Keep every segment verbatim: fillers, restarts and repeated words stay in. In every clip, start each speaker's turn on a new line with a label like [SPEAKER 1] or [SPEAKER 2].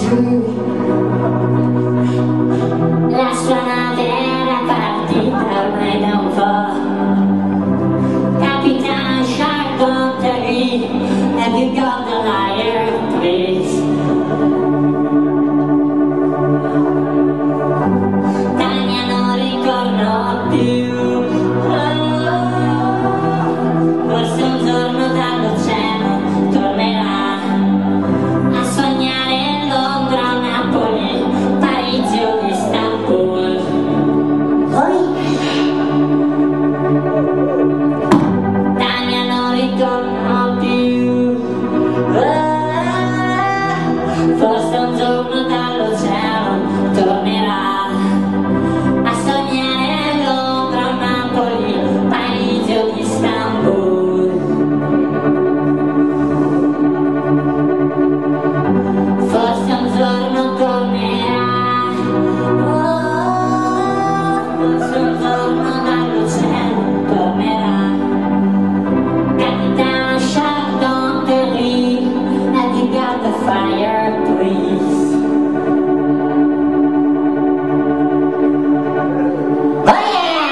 [SPEAKER 1] La sua nave era partita ormai da un po'. Capitano Shark, have you got the liar, please? Tania non ritorno più. Forse un giorno dall'oceano tornerà a sognare Londra, Napoli, Parigi o Istanbul. Tania non ritorno più. Forse un giorno dall'oceano tornerà a sognare Londra, Napoli, Parigi o Istanbul. Forse un giorno tornerà, oh, forse un giorno dall'oceano tornerà. Capitano Shark, don't believe, have you got the fire, please? Oh yeah!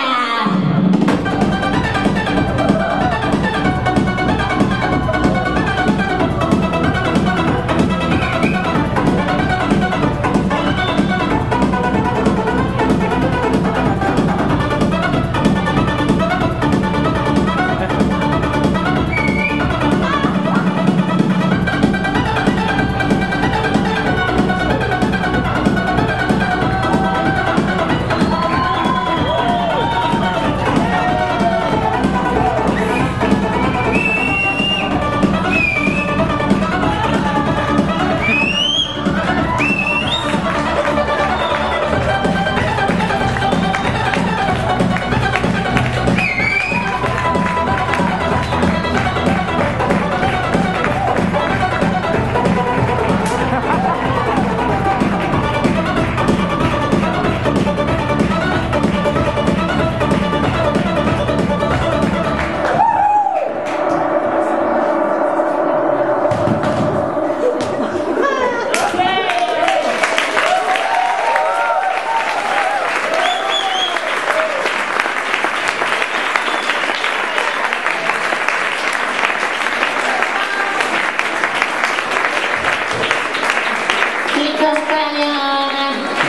[SPEAKER 1] Chico Spagnone.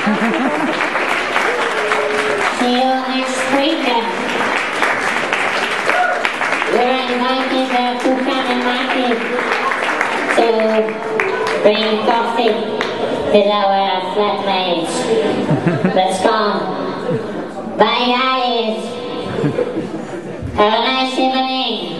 [SPEAKER 1] See you next weekend. We're invited uh, to come and market to bring coffee with our flatmates. Let's come. Bye guys. Have a nice evening.